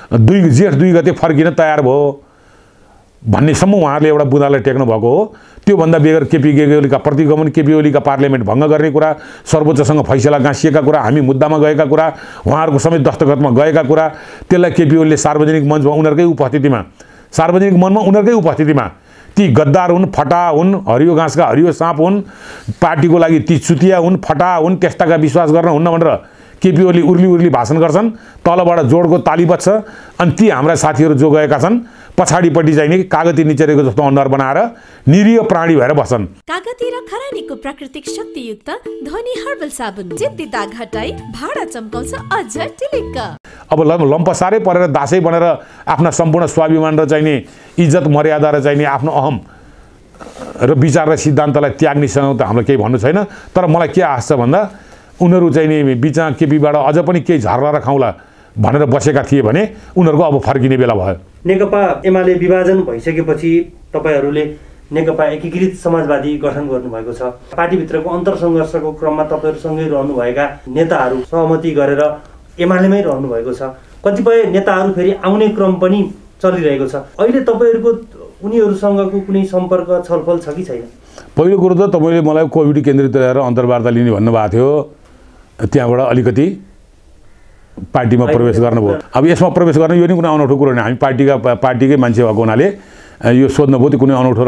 जेठ 2 गते फर्किन तयार भयो भन्नेसम्म उहाँहरूले एउटा बुँदालाई टेक्नु भएको हो। त्योभन्दा बेगर केपी ओलीका प्रतिगमन, केपी ओलीका पार्लियामेन्ट भङ्ग गर्ने कुरा, सर्वोच्चसँग फैसला गाँसिएका कुरा, हामी मुद्दामा गएका कुरा, उहाँहरूको समेत दस्तखतमा गएका कुरा, त्यसलाई केपी ओलीले सार्वजनिक मञ्चमा उनीहरूकै उपस्थितिमा, सार्वजनिक मञ्चमा उनीहरूकै उपस्थितिमा ती गद्दार हुन्, फटा हुन्, हरियो घाँसका हरियो साँप हुन्, पार्टीको लागि ती चुतिया हुन्, फटा हुन्, त्यस्ताका विश्वास गर्न हुन्न भनेर केपी ओली उर्ली भाषण गर्छन्। तलबाट जोडको ताली बज्छ। अनि ती हाम्रा साथीहरू जो गएका छन् पछाडिपट्टि चाहिँ नि कागती निचेरेको जस्तो अनुहार बनाएर निरीह प्राणी भएर बस्छन्। कागती र खरानीको प्राकृतिक शक्तियुक्त ध्वनि हर्बल साबुन जिद्दी दाग हटाई भाडा चम्काउँछ अझ टिलिक्क। अब लम्पसारै परेर दासै बनेर आफ्ना सम्पूर्ण स्वाभिमान र चाहिँ नि इज्जत मर्यादा र चाहिँ नि आफ्नो अहम र विचार र सिद्धान्तलाई त्याग्नेसँग त हामीलाई केही भन्नु छैन। तर मलाई के आश छ भन्दा उनीहरू चाहिँ नि बिचमा केपीबाट अझ पनि केही झर्ला र खाउँला भनेर बसेका थिए भने उनीहरूको अब फर्किने बेला भयो। नेकपा एमाले विभाजन भइसकेपछि तपाईँहरूले नेकपा एकीकृत समाजवादी गठन गर्नुभएको छ। पार्टीभित्रको अन्तरसङ्घर्षको क्रममा तपाईँहरूसँगै रहनुभएका नेताहरू सहमति गरेर एमालेमै रहनुभएको छ। कतिपय नेताहरू फेरि आउने क्रम पनि चलिरहेको छ। अहिले तपाईँहरूको उनीहरूसँगको कुनै सम्पर्क छलफल छ कि छैन? पहिलो कुरो त तपाईँले मलाई कोभिड केन्द्रित रहेर अन्तर्वार्ता लिने भन्नुभएको थियो, त्यहाँबाट अलिकति पार्टीमा प्रवेश गर्नुभयो। अब यसमा प्रवेश गर्न यो नि कुनै अनौठो कुरो होइन। हामी पार्टीकै मान्छे भएको हुनाले यो सोध्नुभयो, त्यो कुनै अनौठो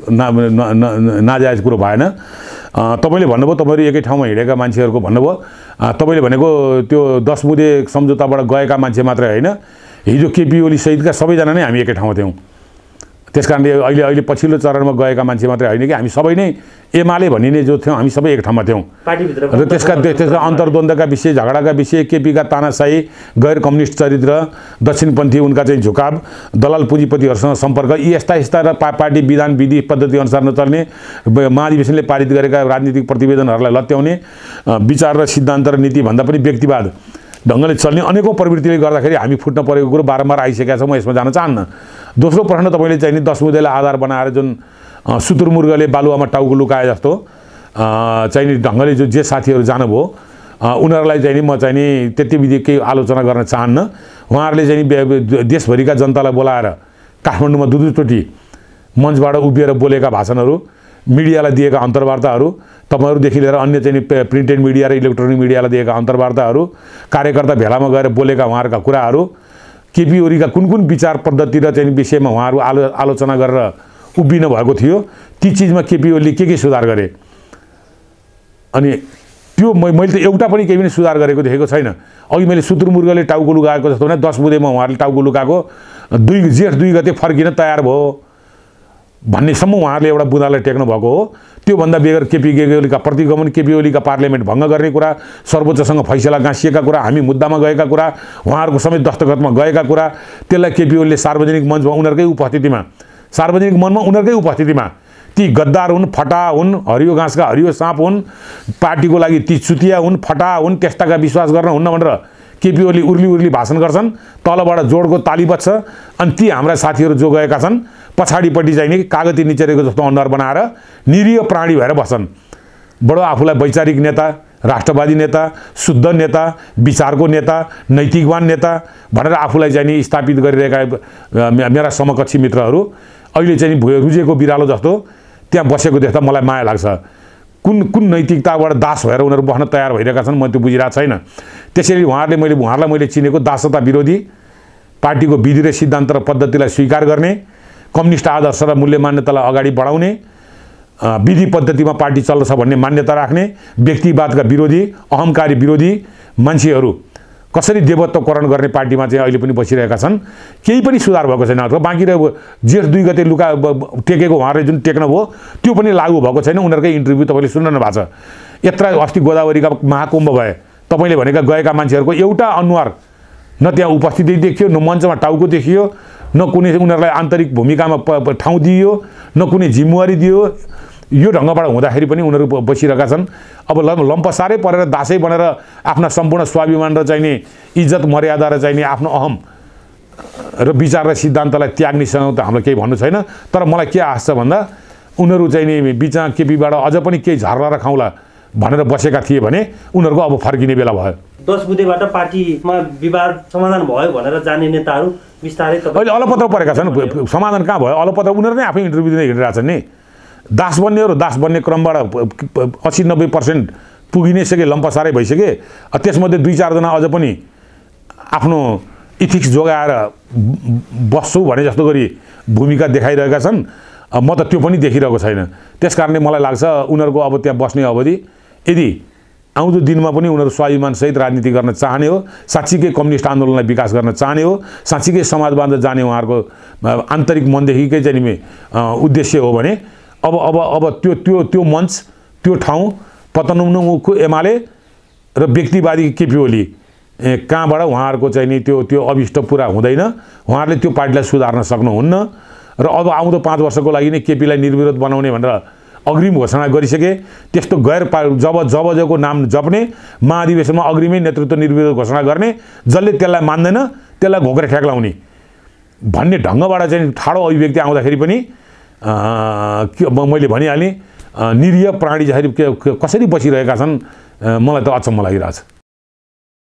नाजायज कुरो भएन। तपाईँले भन्नुभयो तपाईँहरू एकै ठाउँमा हिँडेका मान्छेहरूको भन्नुभयो। तपाईँले भनेको त्यो 10 बुँदे सम्झौताबाट गएका मान्छे मात्रै होइन, हिजो केपी ओली सहितका सबैजना नै हामी एकै ठाउँमा थियौँ। त्यसकारणले अहिले पछिल्लो चरणमा गएका मान्छे मात्रै होइन कि हामी सबै नै एमाले भनिने जो थियौँ हामी सबै एक ठाउँमा थियौँ। र त्यसका अन्तर्द्वन्द्वका विषय, झगडाका विषय, केपीका तानाशाही, गैर कम्युनिस्ट चरित्र, दक्षिणपन्थी उनका चाहिँ झुकाव, दलाल पुँजीपतिहरूसँग सम्पर्क, यी यस्ता र पार्टी विधान विधि पद्धति अनुसार नचल्ने, महाधिवेशनले पारित गरेका राजनीतिक प्रतिवेदनहरूलाई लत्याउने, विचार र सिद्धान्त र नीतिभन्दा पनि व्यक्तिवाद ढङ्गले चल्ने अनेकौँ प्रवृत्तिले गर्दाखेरि हामी फुट्न परेको कुरो बारम्बार आइसकेका छ। म यसमा जान चाहन्न। दोस्रो प्रश्न तपाईँले चाहिँ नि 10 बुँदेलाई आधार बनाएर जुन सुतुरमुर्गले बालुवामा टाउको लुकाए जस्तो चाहिँ नि ढङ्गले जे साथीहरू जानुभयो उनीहरूलाई चाहिँ नि म चाहिँ नि त्यति विधि केही आलोचना गर्न चाहन्न। उहाँहरूले चाहिँ नि देशभरिका जनतालाई बोलाएर काठमाडौँमा 2 चोटि मञ्चबाट उभिएर बोलेका भाषणहरू, मिडियालाई दिएका अन्तर्वार्ताहरू, तपाईँहरूदेखि लिएर अन्य चाहिँ प्रिन्टेड मिडिया र इलेक्ट्रोनिक मिडियालाई दिएका अन्तर्वार्ताहरू, कार्यकर्ता भेलामा गएर बोलेका उहाँहरूका कुराहरू, केपी ओलीका कुन विचार पद्धति र चाहिँ विषयमा उहाँहरू आलोचना गरेर उभिनु भएको थियो, ती चिजमा केपी ओलीले के सुधार गरे। अनि त्यो मैले त एउटा पनि केही पनि सुधार गरेको देखेको छैन। अघि मैले सुतुरमुर्गले टाउको लुकाएको जस्तो भने 10 बुँदेमा उहाँहरूले टाउको लुकाएको जेठ 2 गते फर्किन तयार भयो भन्नेसम्म उहाँहरूले एउटा बुँदालाई टेक्नु भएको हो। त्योभन्दा बेगर केपी ओलीका प्रतिगमन, केपी ओलीका पार्लियामेन्ट भङ्ग गर्ने कुरा, सर्वोच्चसँग फैसला गाँसिएका कुरा, हामी मुद्दामा गएका कुरा, उहाँहरूको समेत दस्तखतमा गएका कुरा, त्यसलाई केपी ओलीले सार्वजनिक मञ्चमा उनीहरूकै उपस्थितिमा, सार्वजनिक मञ्चमा उनीहरूकै उपस्थितिमा ती गद्दार हुन्, फटा हुन्, हरियो घाँसका हरियो साँप हुन्, पार्टीको लागि ती चुतिया हुन्, फटा हुन्, त्यस्ताका विश्वास गर्न हुन्न भनेर केपी ओली उर्ली भाषण गर्छन्। तलबाट जोडको ताली बज्छ। अनि ती हाम्रा साथीहरू जो गएका छन् पछाडिपट्टि चाहिँ नि कागती निचेरेको जस्तो अनुहार बनाएर निरीह प्राणी भएर बस्छन्। बडो आफूलाई वैचारिक नेता, राष्ट्रवादी नेता, शुद्ध नेता, विचारको नेता, नैतिकवान नेता भनेर आफूलाई चाहिँ नि स्थापित गरिरहेका मेरा समकक्षी मित्रहरू अहिले चाहिँ रुजेको बिरालो जस्तो त्यहाँ बसेको देख्दा मलाई माया लाग्छ। कुन नैतिकताबाट दास भएर उनीहरू बस्न तयार भइरहेका छन् म त्यो बुझिरहेको छैन। त्यसैले उहाँहरूलाई मैले चिनेको दासता विरोधी, पार्टीको विधि र सिद्धान्त र पद्धतिलाई स्वीकार गर्ने, कम्युनिस्ट आदर्श र मूल्य मान्यतालाई अगाडि बढाउने, विधि पद्धतिमा पार्टी चल्दछ भन्ने मान्यता राख्ने, व्यक्तिवादका विरोधी, अहंकारी विरोधी मान्छेहरू कसरी देवत्वकरण गर्ने पार्टीमा चाहिँ अहिले पनि बसिरहेका छन्। केही पनि सुधार भएको छैन। अथवा बाँकी रह्यो जेठ 2 गते टेकेको उहाँहरूले जुन टेक्नु भयो त्यो पनि लागू भएको छैन। उनीहरूकै इन्टरभ्यू तपाईँले सुन्नु भएको छ। यत्रा अस्ति गोदावरीका महाकुम्भ भए, तपाईँले भनेका गएका मान्छेहरूको एउटा अनुहार न त्यहाँ उपस्थिति देखियो, न मञ्चमा टाउको देखियो, न कुनै उनीहरूलाई आन्तरिक भूमिकामा ठाउँ दिइयो, न कुनै जिम्मेवारी दियो। यो ढङ्गबाट हुँदाखेरि पनि उनीहरू बसिरहेका छन्। अब लम्पसारै परेर दासै बनेर आफ्ना सम्पूर्ण स्वाभिमान र चाहिँ नि इज्जत मर्यादा र चाहिँ नि आफ्नो अहम र विचार र सिद्धान्तलाई त्याग्नेसँग त हामीलाई केही भन्नु छैन। तर मलाई के आश छ भन्दा उनीहरू चाहिँ नि बिचमा केपीबाट अझ पनि केही झर्ला र खाउँला भनेर बसेका थिए भने उनीहरूको अब फर्किने बेला भयो। 10 बुँदेबाट पार्टीमा विवाद समाधान भयो भनेर जाने नेताहरू बिस्तारै अहिले अलपत्र परेका छन्। समाधान कहाँ भयो? अलपत्र उनीहरू नै आफै इन्टरभ्यू दिँदै हिँडिरहेछन् नि। दास बन्ने हो र दास बन्ने क्रमबाट 80-90% पुगि नै सके, लम्पसारै भइसके। त्यसमध्ये 2-4 जना अझ पनि आफ्नो इथिक्स जोगाएर बस्छु भने जस्तो गरी भूमिका देखाइरहेका छन्। म त त्यो पनि देखिरहेको छैन। त्यसकारणले मलाई लाग्छ उनीहरूको अब त्यहाँ बस्ने अवधि यदि आउँदो दिनमा पनि उनीहरू स्वाभिमानसहित राजनीति गर्न चाहने हो, साँच्चीकै कम्युनिस्ट आन्दोलनलाई विकास गर्न चाहने हो, साँच्चीकै समाजवाद जाने उहाँहरूको आन्तरिक मनदेखिकै चाहिँ नि उद्देश्य हो भने अब त्यो मञ्च, त्यो ठाउँ पतनुमुखको एमाले र व्यक्तिवादी केपी ओली कहाँबाट उहाँहरूको चाहिँ नि त्यो अभिष्ट पुरा हुँदैन। उहाँहरूले त्यो पार्टीलाई सुधार्न सक्नुहुन्न र अब आउँदो 5 वर्षको लागि नै केपीलाई निर्विरोध बनाउने भनेर अग्रिम घोषणा गरिसके। त्यस्तो जबको नाम जप्ने महाधिवेशनमा अग्रिमै नेतृत्व निर्विरोध घोषणा गर्ने, जसले त्यसलाई मान्दैन त्यसलाई घोकेर ठ्याक्लाउने भन्ने ढङ्गबाट चाहिँ ठाडो अभिव्यक्ति आउँदाखेरि पनि मैले भनिहालेँ निरीह प्राणी जसरी कसरी बसिरहेका छन् मलाई त अचम्म लागिरहेछ।